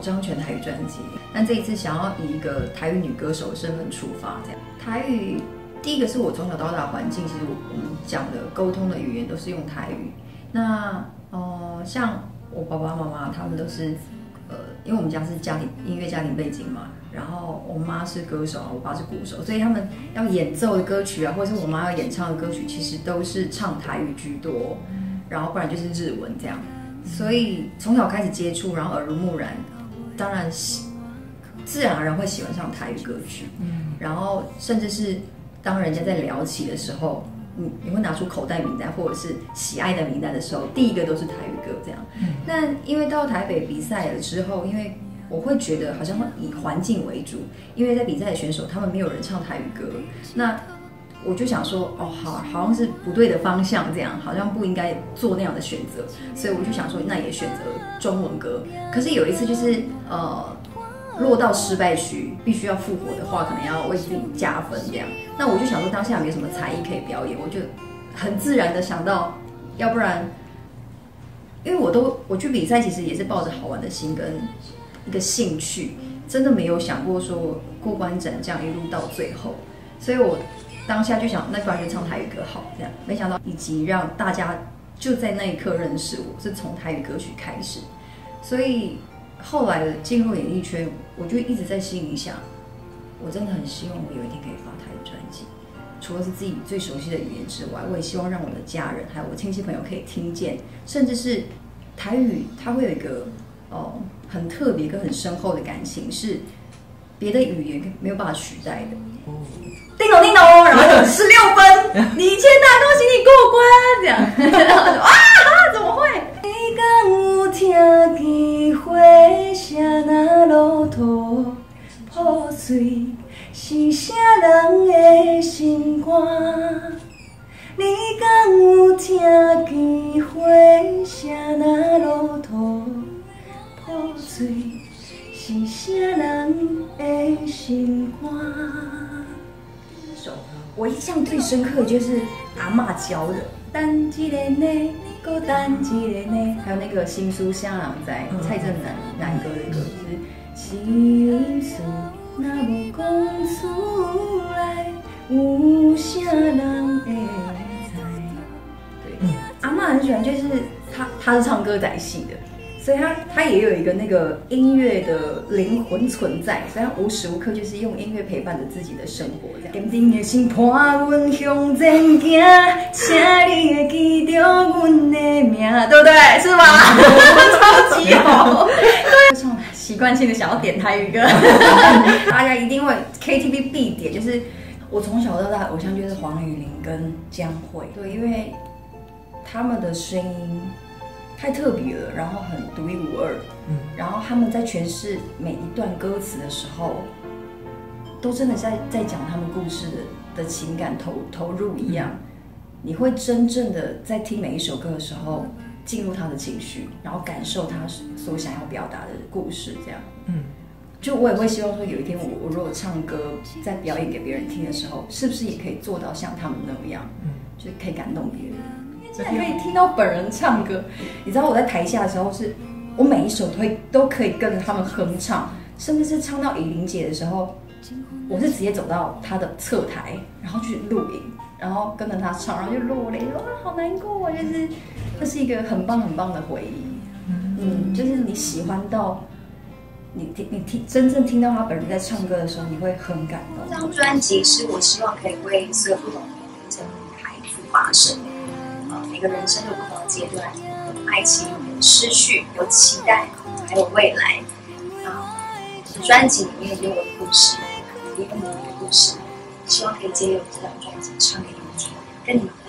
张全台语专辑。但这一次想要以一个台语女歌手的身份出发，这样台语第一个是我从小到大的环境，其实我们讲的沟通的语言都是用台语。那像我爸爸妈妈他们都是因为我们家是音乐家庭背景嘛，然后我妈是歌手，我爸是鼓手，所以他们要演奏的歌曲啊，或者是我妈要演唱的歌曲，其实都是唱台语居多，然后不然就是日文这样。所以从小开始接触，然后耳濡目染，当然自然而然会喜欢上台语歌曲。然后甚至是当人家在聊起的时候，你会拿出口袋名单或者是喜爱的名单的时候，第一个都是台语歌这样。那因为到台北比赛了之后，因为我会觉得好像会以环境为主，因为在比赛的选手他们没有人唱台语歌，那我就想说，好像是不对的方向，这样好像不应该做那样的选择，所以我就想说，那也选择中文歌。可是有一次就是落到失败区，必须要复活的话，可能要为自己加分这样。那我就想说，当下没有什么才艺可以表演，我就很自然的想到，要不然，因为我去比赛，其实也是抱着好玩的心跟一个兴趣，真的没有想过说过关斩将一路到最后，所以我当下就想，那不然就唱台语歌好这样。没想到以及让大家就在那一刻认识我，是从台语歌曲开始，所以后来的进入演艺圈，我就一直在心里想，我真的很希望我有一天可以发台语专辑。除了是自己最熟悉的语言之外，我也希望让我的家人还有我亲戚朋友可以听见，甚至是台语，它会有一个很特别跟很深厚的感情，是别的语言没有办法取代的。叮咚叮咚，然后就16分，你签到，恭喜你过关，这样。然后就怎么会？你敢有听见花声那路途破碎，是啥人的心肝？你敢有听见花声那路途破碎，是啥人的心肝？我印象最深刻的就是阿嬷教的，等一个呢，搁等一个呢，还有那个新书香人在蔡振南歌的歌，就是心事若无讲出来，有啥人会知？对，阿嬷很喜欢，就是她是唱歌仔戏的。所以他也有一个那个音乐的灵魂存在，所以他无时无刻就是用音乐陪伴着自己的生活。坚定的心伴阮向前行，请你会记着阮的名，对不对？是吗？超级好。对，习惯性的想要点台语歌，大家一定会 KTV 必点，就是我从小到大偶像就是黄宇玲跟江蕙，对，因为他们的声音太特别了，然后很独一无二。然后他们在诠释每一段歌词的时候，都真的在讲他们故事的情感投入一样。你会真正的在听每一首歌的时候，进入他的情绪，然后感受他所想要表达的故事。这样，就我也会希望说，有一天我如果唱歌在表演给别人听的时候，是不是也可以做到像他们那样，就可以感动别人。现在可以听到本人唱歌，你知道我在台下的时候，是我每一首都可以跟着他们哼唱，甚至是唱到以琳姐的时候，我是直接走到她的侧台，然后去录影，然后跟着她唱，然后就落泪，哇，好难过啊！就是这是一个很棒很棒的回忆。就是你喜欢到你真正听到他本人在唱歌的时候，你会很感动。 这张专辑是我希望可以为所有不同年龄层的女孩子发声。每个人生有不同的阶段，有爱情，有失去，有期待，还有未来。专辑里面有我的故事，也有你们的故事，希望可以借由这张专辑唱给你们听，跟你们